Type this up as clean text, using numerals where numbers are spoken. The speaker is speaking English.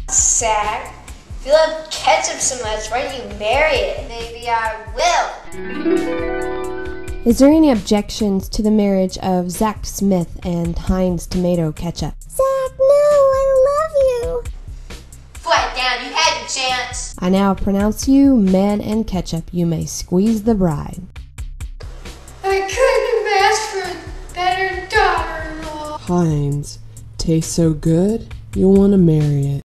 Zakk, if you love ketchup so much, why don't you marry it? Maybe I will. Is there any objections to the marriage of Zakk Smith and Heinz tomato ketchup? Zakk, no, I love you. Flat down, you had your chance. I now pronounce you man and ketchup. You may squeeze the bride. I couldn't have asked for a better daughter-in-law. Heinz, tastes so good, you'll want to marry it.